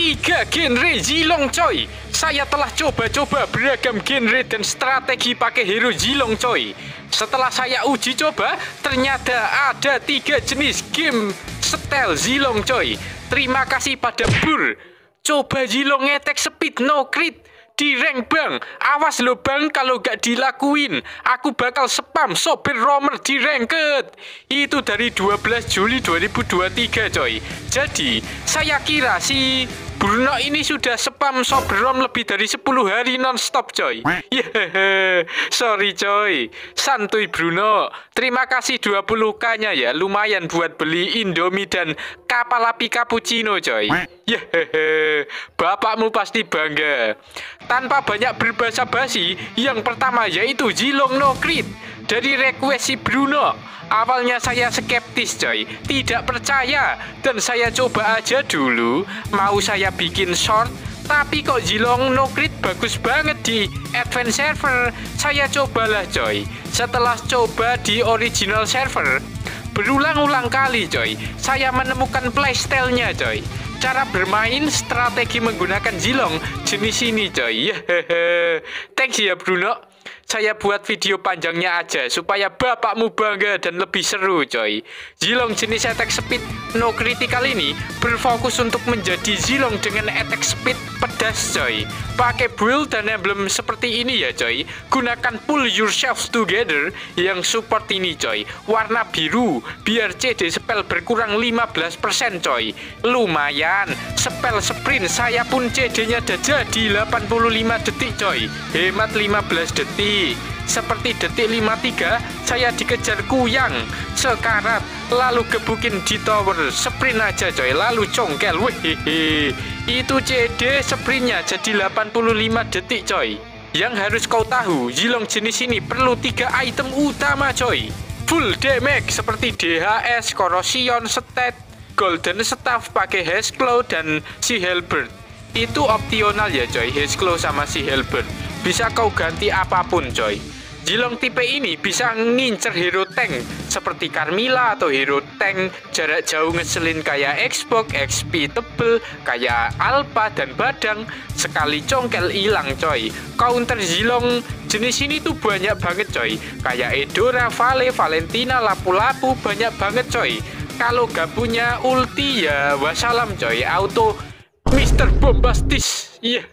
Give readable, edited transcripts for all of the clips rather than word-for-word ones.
3 genre Zilong coy. Saya telah coba-coba beragam genre dan strategi pakai hero Zilong coy. Setelah saya uji coba, ternyata ada 3 jenis game style Zilong coy. Terima kasih pada Bur. Coba Zilong attack speed no crit di rank bang. Awas lo bang, kalau gak dilakuin aku bakal spam sopir romer di ranked. Itu dari 12 Juli 2023 coy. Jadi saya kira si Bruno ini sudah spam sopir rom lebih dari 10 hari nonstop coy. Sorry coy, santuy Bruno. Terima kasih 20k nya ya, lumayan buat beli Indomie dan kapal api cappuccino coy. Bapakmu pasti bangga. Tanpa banyak berbahasa basi, yang pertama yaitu Zilong no crit dari request si Bruno. Awalnya saya skeptis coy, tidak percaya, dan saya coba aja dulu. Mau saya bikin short, tapi kok Zilong no crit bagus banget di advance server. Saya cobalah coy. Setelah coba di original server berulang-ulang kali coy, saya menemukan playstyle-nya coy. Cara bermain strategi menggunakan Zilong jenis ini coy. Thanks ya Bruno. Saya buat video panjangnya aja supaya bapakmu bangga dan lebih seru coy. Zilong jenis attack speed no critical ini berfokus untuk menjadi Zilong dengan attack speed pedas coy. Pakai build dan emblem seperti ini ya coy. Gunakan pull yourself together yang support ini coy. Warna biru biar CD spell berkurang 15% coy. Lumayan. Spell sprint saya pun CD-nya udah jadi 85 detik coy. Hemat 15 detik. Seperti detik 53 saya dikejar kuyang sekarat, lalu gebukin di tower, sprint aja coy, lalu congkel. Wehehe, itu CD sprintnya jadi 85 detik coy. Yang harus kau tahu, Zilong jenis ini perlu 3 item utama coy. Full damage seperti DHS, corrosion, stat, golden staff pakai Hexclaw dan si Halberd. Itu opsional ya coy, Hexclaw sama si Halberd. Bisa kau ganti apapun coy. Zilong tipe ini bisa ngincer hero tank seperti Carmilla atau hero tank jarak jauh ngeselin kayak Xbox, XP tebel kayak Alpha dan Badang. Sekali congkel hilang coy. Counter Zilong jenis ini tuh banyak banget coy. Kayak Edora, Vale, Valentina, Lapu-Lapu banyak banget coy. Kalau gak punya ulti ya wassalam coy, auto Mr. Bombastis.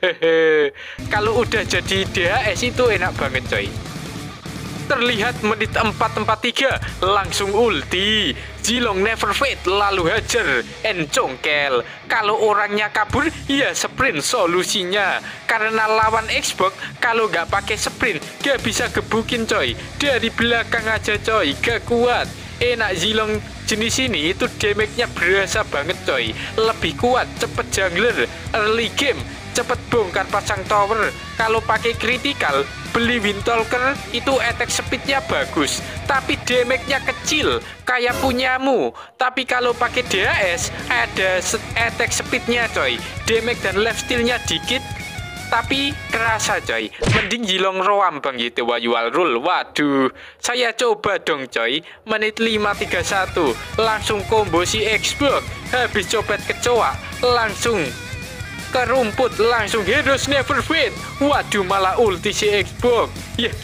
Kalau udah jadi DHS itu enak banget coy. Terlihat menit 4:43 langsung ulti. Zilong never fade, lalu hajar and congkel. Kalau orangnya kabur ya sprint solusinya. Karena lawan Xbox kalau nggak pakai sprint gak bisa gebukin coy. Dari belakang aja coy, gak kuat. Enak Zilong jenis ini itu damage-nya berasa banget coy. Lebih kuat, cepet jungler, early game, cepet bongkar pasang tower. Kalau pakai critical, beli Windtalker itu attack speed-nya bagus, tapi damage-nya kecil kayak punyamu. Tapi kalau pakai DHS ada attack speed-nya coy, damage dan lifesteal-nya dikit tapi kerasa coy. Mending Zilong roam bang gitu wayual rule. Waduh, saya coba dong coy. Menit 5:31 langsung combo si Xbox. Habis copet kecoa langsung ke rumput, langsung heroes never fade. Waduh, malah ulti si Xbox.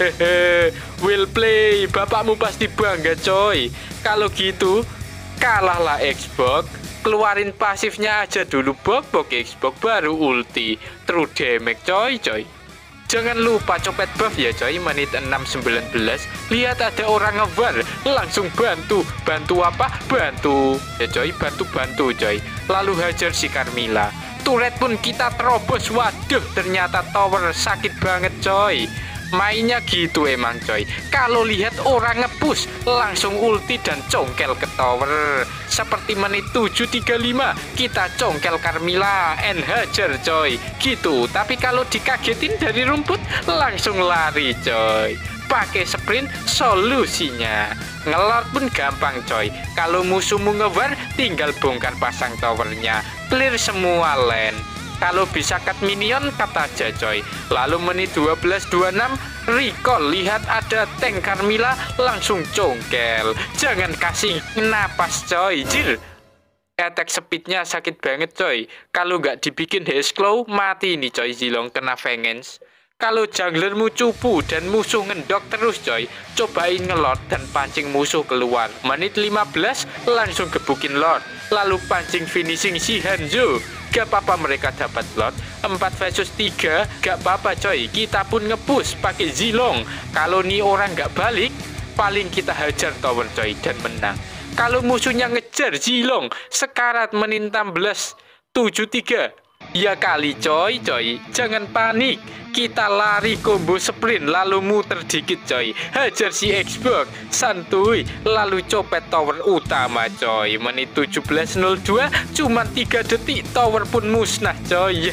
Well play, bapakmu pasti bangga coy. Kalau gitu kalahlah Xbox. Keluarin pasifnya aja dulu bok Xbox baru ulti. True damage coy. Jangan lupa copet buff ya coy. Menit 6:19 lihat ada orang ngebar, langsung bantu apa? Bantu ya coy, bantu coy. Lalu hajar si Carmilla. Turret pun kita terobos. Waduh, ternyata tower sakit banget coy. Mainnya gitu emang coy. Kalau lihat orang ngepush langsung ulti dan congkel ke tower. Seperti menit 7:35 kita congkel Carmilla and hajar coy. Gitu. Tapi kalau dikagetin dari rumput langsung lari coy. Pakai sprint solusinya. Ngelord pun gampang coy. Kalau musuhmu ngebar tinggal bongkar pasang towernya. Clear semua lane. Kalau bisa cut minion, cut aja coy. Lalu menit 12:26 recall, lihat ada tank Carmilla langsung congkel. Jangan kasih napas coy, jir. Attack speednya sakit banget coy. Kalau nggak dibikin haste claw, mati nih coy Zilong kena vengeance. Kalau junglermu cupu dan musuh ngendok terus coy, cobain ngelord dan pancing musuh keluar. Menit 15 langsung gebukin lord, lalu pancing finishing si Hanzo. Gak apa-apa mereka dapat lord. 4 versus 3 gak apa-apa coy, kita pun ngepush pakai Zilong. Kalau nih orang gak balik, paling kita hajar tower coy dan menang. Kalau musuhnya ngejar Zilong, sekarat menit 16 7-3. Ya kali coy, jangan panik. Kita lari combo sprint lalu muter dikit coy. Hajar si Xbox, santuy, lalu copet tower utama coy. Menit 17.02, cuman 3 detik tower pun musnah coy.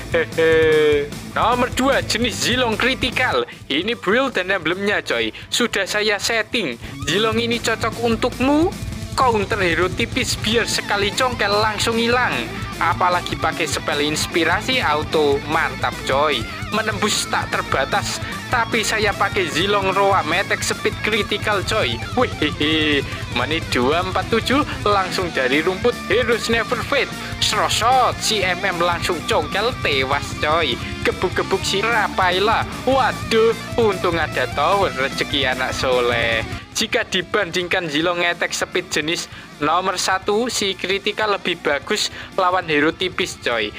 Nomor 2 jenis Zilong kritikal. Ini build dan emblemnya coy. Sudah saya setting. Zilong ini cocok untukmu. Counter hero tipis biar sekali congkel langsung hilang. Apalagi pakai spell inspirasi auto, mantap coy. Menembus tak terbatas. Tapi saya pakai Zilong Roa Attack Speed Critical coy. Wih, menit 247 langsung dari rumput Heroes Never Fade. Shot si MM langsung congkel tewas coy. Gebuk-gebuk si Rapaila. Waduh, untung ada tower, rezeki anak soleh. Jika dibandingkan Zilong Attack Speed jenis nomor 1, si kritikal lebih bagus lawan hero tipis coy.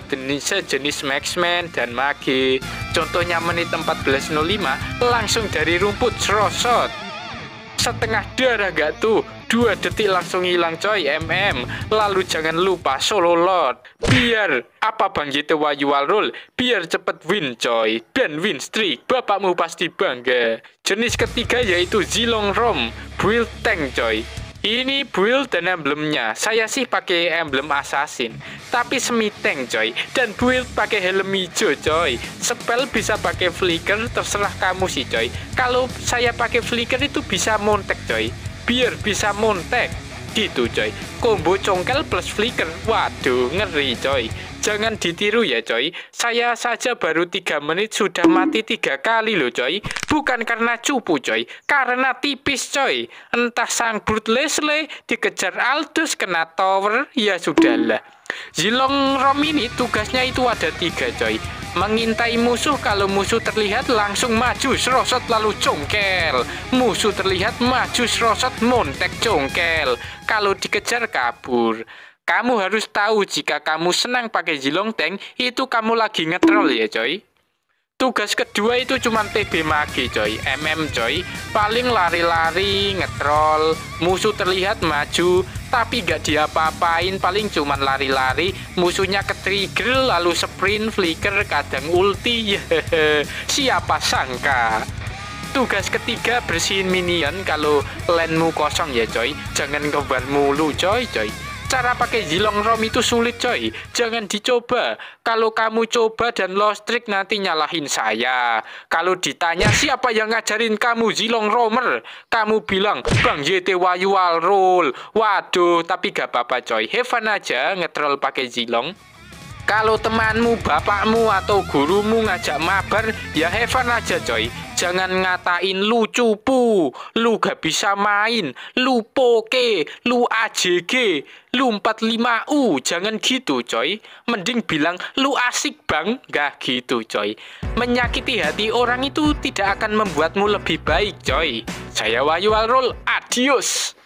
Sejenis Maxman dan Mage. Contohnya menit 14.05 langsung dari rumput shot. Setengah darah gak tuh? 2 detik langsung hilang coy MM. Lalu jangan lupa solo lord. Biar apa Bang JT Wayual Roll? Biar cepet win coy. Dan win streak, bapakmu pasti bangga. Jenis ketiga yaitu Zilong Rom build tank coy. Ini build dan emblemnya. Saya sih pakai emblem assassin, tapi semi tank coy. Dan build pakai helm hijau coy. Spell bisa pakai flicker, terserah kamu sih coy. Kalau saya pakai flicker itu bisa montek coy. Biar bisa montek gitu coy. Combo congkel plus flicker. Waduh, ngeri coy. Jangan ditiru ya coy. Saya saja baru 3 menit sudah mati 3 kali loh coy. Bukan karena cupu coy, karena tipis coy. Entah sang Brute Leslie dikejar Aldous kena tower, ya sudahlah. Zilong Rom ini tugasnya itu ada 3 coy. Mengintai musuh, kalau musuh terlihat langsung maju serosot lalu congkel. Musuh terlihat maju serosot montek congkel. Kalau dikejar kabur. Kamu harus tahu jika kamu senang pakai Zilong tank, itu kamu lagi ngetrol ya coy. Tugas kedua itu cuma TB Mage coy, MM coy. Paling lari-lari, ngetrol, musuh terlihat maju, tapi gak diapa-apain, paling cuman lari-lari, musuhnya ke-trigger, lalu sprint, flicker, kadang ulti. Siapa sangka. Tugas ketiga bersihin minion kalau landmu kosong ya coy. Jangan ngebar mulu coy. Cara pakai Zilong Rom itu sulit coy. Jangan dicoba. Kalau kamu coba dan lost trick nanti nyalahin saya. Kalau ditanya siapa yang ngajarin kamu Zilong Romer, kamu bilang Bang JT Wayual Roll. Waduh, tapi gak apa-apa coy. Have fun aja ngetrol pakai Zilong. Kalau temanmu, bapakmu, atau gurumu ngajak mabar, ya have fun aja coy. Jangan ngatain lu cupu, lu gak bisa main, lu poke, lu AJG, lu 45U. Jangan gitu coy. Mending bilang lu asik bang. Gak gitu coy. Menyakiti hati orang itu tidak akan membuatmu lebih baik coy. Saya Wayual Roll, adios.